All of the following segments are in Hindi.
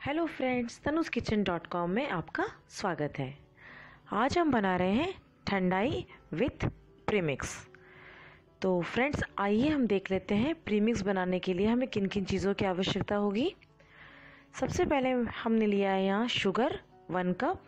हेलो फ्रेंड्स, तनु's में आपका स्वागत है। आज हम बना रहे हैं ठंडाई विथ प्रीमिक्स। तो फ्रेंड्स आइए हम देख लेते हैं प्रीमिक्स बनाने के लिए हमें किन किन चीज़ों की आवश्यकता होगी। सबसे पहले हमने लिया है यहाँ शुगर 1 कप,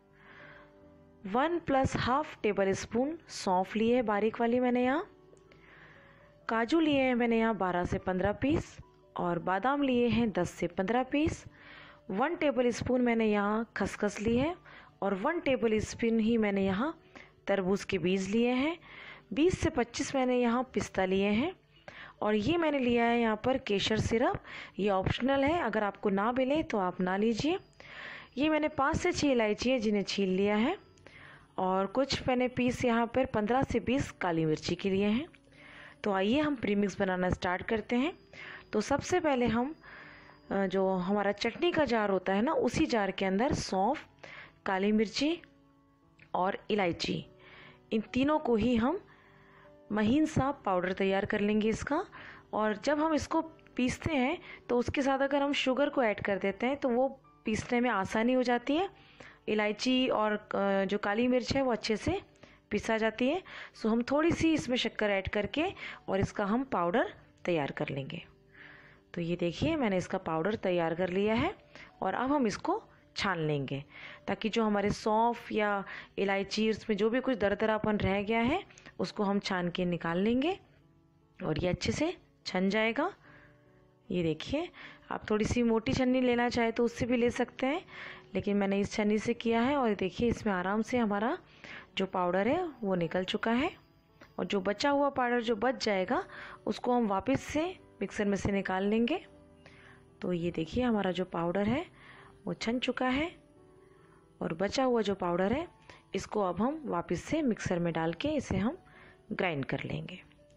1 + ½ टेबल स्पून सौंफ लिए है बारीक वाली मैंने यहाँ, काजू लिए हैं मैंने यहाँ 12 से 15 पीस और बादाम लिए हैं 10 से 15 पीस। 1 टेबल स्पून मैंने यहाँ खसखस ली है और 1 टेबल स्पून ही मैंने यहाँ तरबूज के बीज लिए हैं। 20 से 25 मैंने यहाँ पिस्ता लिए हैं और ये मैंने लिया है यहाँ पर केशर सिरप। ये ऑप्शनल है, अगर आपको ना मिले तो आप ना लीजिए। ये मैंने 5 से 6 इलायची है जिन्हें छील लिया है और कुछ मैंने पीस यहाँ पर 15 से 20 काली मिर्ची के लिए हैं। तो आइए हम प्रीमिक्स बनाना स्टार्ट करते हैं। तो सबसे पहले हम जो हमारा चटनी का जार होता है ना, उसी जार के अंदर सौंफ, काली मिर्ची और इलायची, इन तीनों को ही हम महीन सा पाउडर तैयार कर लेंगे इसका। और जब हम इसको पीसते हैं तो उसके साथ अगर हम शुगर को ऐड कर देते हैं तो वो पीसने में आसानी हो जाती है। इलायची और जो काली मिर्च है वो अच्छे से पिसा जाती है। सो हम थोड़ी सी इसमें शक्कर ऐड करके और इसका हम पाउडर तैयार कर लेंगे। तो ये देखिए मैंने इसका पाउडर तैयार कर लिया है और अब हम इसको छान लेंगे ताकि जो हमारे सौंफ या इलायची उसमें जो भी कुछ दरदरापन रह गया है उसको हम छान के निकाल लेंगे और ये अच्छे से छन जाएगा। ये देखिए, आप थोड़ी सी मोटी छन्नी लेना चाहे तो उससे भी ले सकते हैं, लेकिन मैंने इस छन्नी से किया है और देखिए इसमें आराम से हमारा जो पाउडर है वो निकल चुका है। और जो बचा हुआ पाउडर जो बच जाएगा उसको हम वापस से मिक्सर में से निकाल लेंगे। तो ये देखिए हमारा जो पाउडर है वो छन चुका है और बचा हुआ जो पाउडर है इसको अब हम वापस से मिक्सर में डाल के इसे हम ग्राइंड कर लेंगे।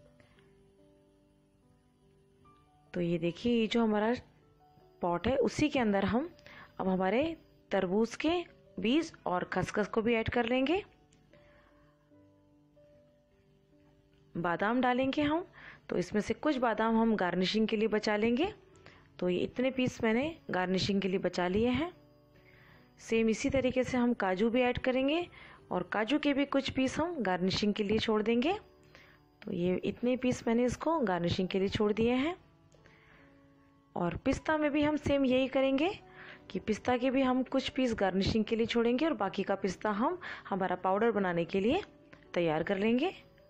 तो ये देखिए ये जो हमारा पॉट है उसी के अंदर हम अब हमारे तरबूज के बीज और खसखस को भी ऐड कर लेंगे। बादाम डालेंगे हम, तो इसमें से कुछ बादाम हम गार्निशिंग के लिए बचा लेंगे। तो ये इतने पीस मैंने गार्निशिंग के लिए बचा लिए हैं। सेम इसी तरीके से हम काजू भी ऐड करेंगे और काजू के भी कुछ पीस हम गार्निशिंग के लिए छोड़ देंगे। तो ये इतने पीस मैंने इसको गार्निशिंग के लिए छोड़ दिए हैं। और पिस्ता में भी हम सेम यही करेंगे कि पिस्ता के भी हम कुछ पीस गार्निशिंग के लिए छोड़ेंगे और बाकी का पिस्ता हम हमारा पाउडर बनाने के लिए तैयार कर लेंगे।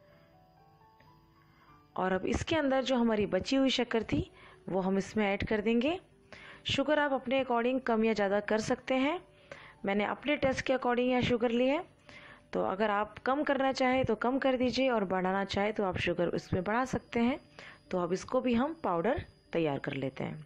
और अब इसके अंदर जो हमारी बची हुई शक्कर थी वो हम इसमें ऐड कर देंगे। शुगर आप अपने अकॉर्डिंग कम या ज़्यादा कर सकते हैं। मैंने अपने टेस्ट के अकॉर्डिंग यह शुगर ली है, तो अगर आप कम करना चाहें तो कम कर दीजिए और बढ़ाना चाहें तो आप शुगर इसमें बढ़ा सकते हैं। तो अब इसको भी हम पाउडर तैयार कर लेते हैं।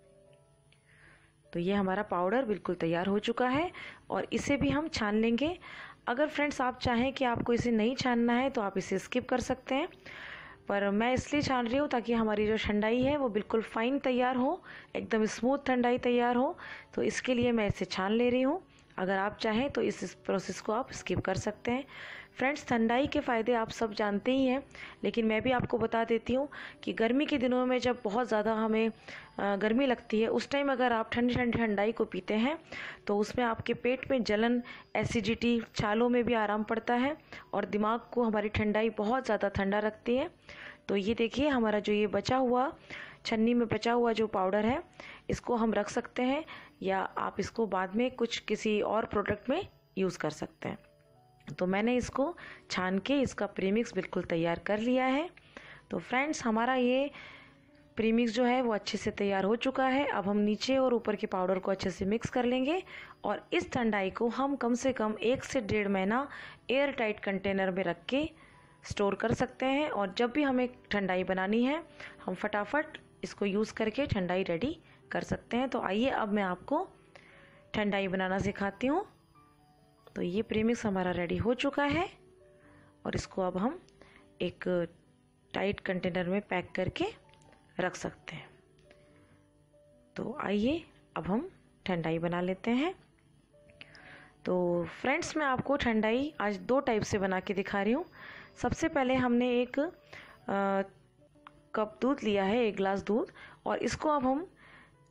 तो ये हमारा पाउडर बिल्कुल तैयार हो चुका है और इसे भी हम छान लेंगे। अगर फ्रेंड्स आप चाहें कि आपको इसे नहीं छानना है तो आप इसे स्किप कर सकते हैं, पर मैं इसलिए छान रही हूँ ताकि हमारी जो ठंडाई है वो बिल्कुल फाइन तैयार हो, एकदम स्मूथ ठंडाई तैयार हो। तो इसके लिए मैं इसे छान ले रही हूँ। अगर आप चाहें तो इस प्रोसेस को आप स्किप कर सकते हैं। फ्रेंड्स ठंडाई के फ़ायदे आप सब जानते ही हैं, लेकिन मैं भी आपको बता देती हूँ कि गर्मी के दिनों में जब बहुत ज़्यादा हमें गर्मी लगती है उस टाइम अगर आप ठंडी ठंडी ठंडाई को पीते हैं तो उसमें आपके पेट में जलन, एसिडिटी, छालों में भी आराम पड़ता है और दिमाग को हमारी ठंडाई बहुत ज़्यादा ठंडा रखती है। तो ये देखिए हमारा जो ये बचा हुआ छन्नी में बचा हुआ जो पाउडर है इसको हम रख सकते हैं या आप इसको बाद में कुछ किसी और प्रोडक्ट में यूज़ कर सकते हैं। तो मैंने इसको छान के इसका प्रीमिक्स बिल्कुल तैयार कर लिया है। तो फ्रेंड्स हमारा ये प्रीमिक्स जो है वो अच्छे से तैयार हो चुका है। अब हम नीचे और ऊपर के पाउडर को अच्छे से मिक्स कर लेंगे और इस ठंडाई को हम कम से कम 1 से 1.5 महीना एयर टाइट कंटेनर में रख के स्टोर कर सकते हैं। और जब भी हमें ठंडाई बनानी है हम फटाफट इसको यूज़ करके ठंडाई रेडी कर सकते हैं। तो आइए अब मैं आपको ठंडाई बनाना सिखाती हूँ। तो ये प्रीमिक्स हमारा रेडी हो चुका है और इसको अब हम एक टाइट कंटेनर में पैक करके रख सकते हैं। तो आइए अब हम ठंडाई बना लेते हैं। तो फ्रेंड्स मैं आपको ठंडाई आज 2 टाइप से बना के दिखा रही हूँ। सबसे पहले हमने एक कप दूध लिया है, 1 गिलास दूध, और इसको अब हम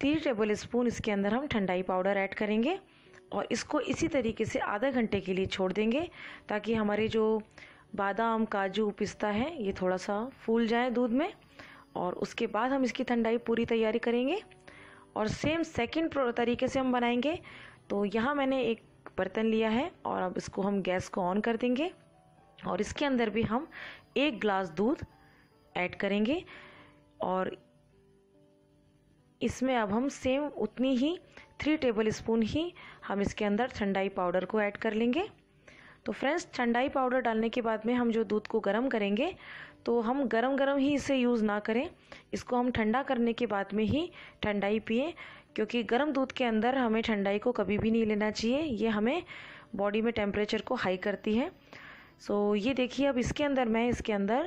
3 टेबल स्पून इसके अंदर हम ठंडाई पाउडर ऐड करेंगे और इसको इसी तरीके से आधा घंटे के लिए छोड़ देंगे ताकि हमारे जो बादाम, काजू, पिस्ता है ये थोड़ा सा फूल जाए दूध में। और उसके बाद हम इसकी ठंडाई पूरी तैयारी करेंगे और सेम सेकंड तरीके से हम बनाएंगे। तो यहाँ मैंने एक बर्तन लिया है और अब इसको हम गैस को ऑन कर देंगे और इसके अंदर भी हम 1 ग्लास दूध ऐड करेंगे और इसमें अब हम सेम उतनी ही 3 टेबल स्पून ही हम इसके अंदर ठंडाई पाउडर को ऐड कर लेंगे। तो फ्रेंड्स, ठंडाई पाउडर डालने के बाद में हम जो दूध को गर्म करेंगे तो हम गरम गरम ही इसे यूज़ ना करें, इसको हम ठंडा करने के बाद में ही ठंडाई पिएं, क्योंकि गर्म दूध के अंदर हमें ठंडाई को कभी भी नहीं लेना चाहिए, ये हमें बॉडी में टेम्परेचर को हाई करती है। सो ये देखिए, अब इसके अंदर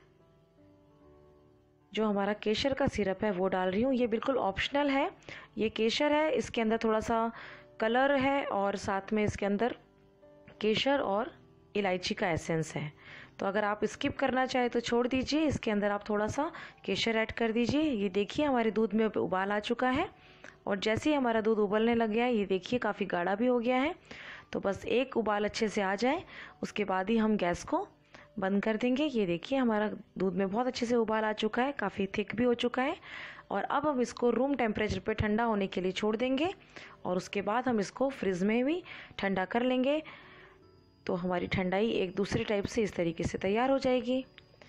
जो हमारा केसर का सिरप है वो डाल रही हूँ। ये बिल्कुल ऑप्शनल है, ये केसर है, इसके अंदर थोड़ा सा कलर है और साथ में इसके अंदर केसर और इलायची का एसेंस है। तो अगर आप स्किप करना चाहे तो छोड़ दीजिए, इसके अंदर आप थोड़ा सा केसर ऐड कर दीजिए। ये देखिए हमारे दूध में उबाल आ चुका है और जैसे ही हमारा दूध उबलने लग गया है, ये देखिए काफ़ी गाढ़ा भी हो गया है। तो बस एक उबाल अच्छे से आ जाए उसके बाद ही हम गैस को बंद कर देंगे। ये देखिए हमारा दूध में बहुत अच्छे से उबाल आ चुका है, काफ़ी थिक भी हो चुका है और अब हम इसको रूम टेम्परेचर पे ठंडा होने के लिए छोड़ देंगे और उसके बाद हम इसको फ्रिज में भी ठंडा कर लेंगे। तो हमारी ठंडाई एक दूसरे टाइप से इस तरीके से तैयार हो जाएगी।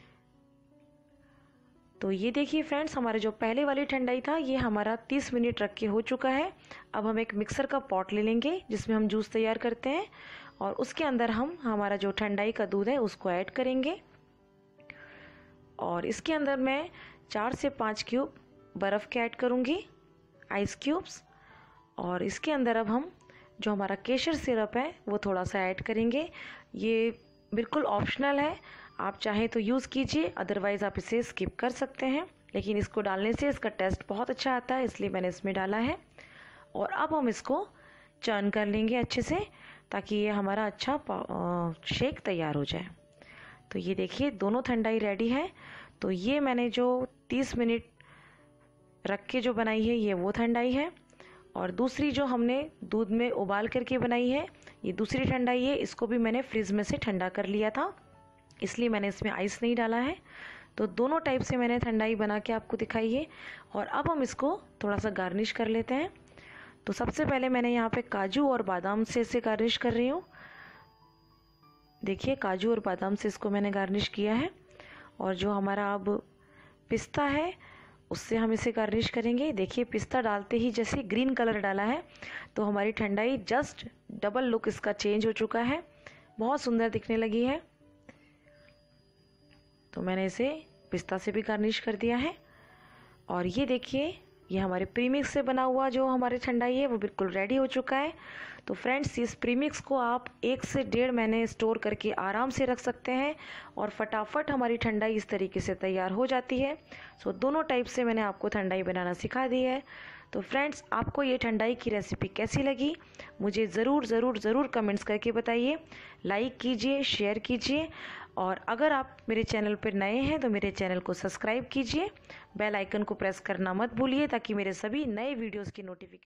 तो ये देखिए फ्रेंड्स, हमारे जो पहले वाली ठंडाई था ये हमारा 30 मिनट रख के हो चुका है। अब हम एक मिक्सर का पॉट ले लेंगे जिसमें हम जूस तैयार करते हैं और उसके अंदर हम हमारा जो ठंडाई का दूध है उसको ऐड करेंगे और इसके अंदर मैं 4 से 5 क्यूब बर्फ़ के ऐड करूँगी, आइस क्यूब्स। और इसके अंदर अब हम जो हमारा केसर सिरप है वो थोड़ा सा ऐड करेंगे। ये बिल्कुल ऑप्शनल है, आप चाहें तो यूज़ कीजिए, अदरवाइज़ आप इसे स्किप कर सकते हैं, लेकिन इसको डालने से इसका टेस्ट बहुत अच्छा आता है, इसलिए मैंने इसमें डाला है। और अब हम इसको चर्न कर लेंगे अच्छे से ताकि ये हमारा अच्छा शेक तैयार हो जाए। तो ये देखिए दोनों ठंडाई रेडी है। तो ये मैंने जो 30 मिनट रख के जो बनाई है ये वो ठंडाई है और दूसरी जो हमने दूध में उबाल करके बनाई है ये दूसरी ठंडाई है। इसको भी मैंने फ्रिज में से ठंडा कर लिया था, इसलिए मैंने इसमें आइस नहीं डाला है। तो दोनों टाइप से मैंने ठंडाई बना के आपको दिखाई है और अब हम इसको थोड़ा सा गार्निश कर लेते हैं। तो सबसे पहले मैंने यहाँ पे काजू और बादाम से इसे गार्निश कर रही हूँ। देखिए काजू और बादाम से इसको मैंने गार्निश किया है और जो हमारा अब पिस्ता है उससे हम इसे गार्निश करेंगे। देखिए पिस्ता डालते ही जैसे ग्रीन कलर डाला है तो हमारी ठंडाई जस्ट डबल लुक इसका चेंज हो चुका है, बहुत सुंदर दिखने लगी है। तो मैंने इसे पिस्ता से भी गार्निश कर दिया है और ये देखिए ये हमारे प्रीमिक्स से बना हुआ जो हमारे ठंडाई है वो बिल्कुल रेडी हो चुका है। तो फ्रेंड्स, इस प्रीमिक्स को आप 1 से 1.5 महीने स्टोर करके आराम से रख सकते हैं और फटाफट हमारी ठंडाई इस तरीके से तैयार हो जाती है। सो दोनों टाइप से मैंने आपको ठंडाई बनाना सिखा दी है। तो फ्रेंड्स, आपको ये ठंडाई की रेसिपी कैसी लगी मुझे ज़रूर कमेंट्स करके बताइए, लाइक कीजिए, शेयर कीजिए और अगर आप मेरे चैनल पर नए हैं तो मेरे चैनल को सब्सक्राइब कीजिए, बेल आइकन को प्रेस करना मत भूलिए ताकि मेरे सभी नए वीडियोस की नोटिफिकेशन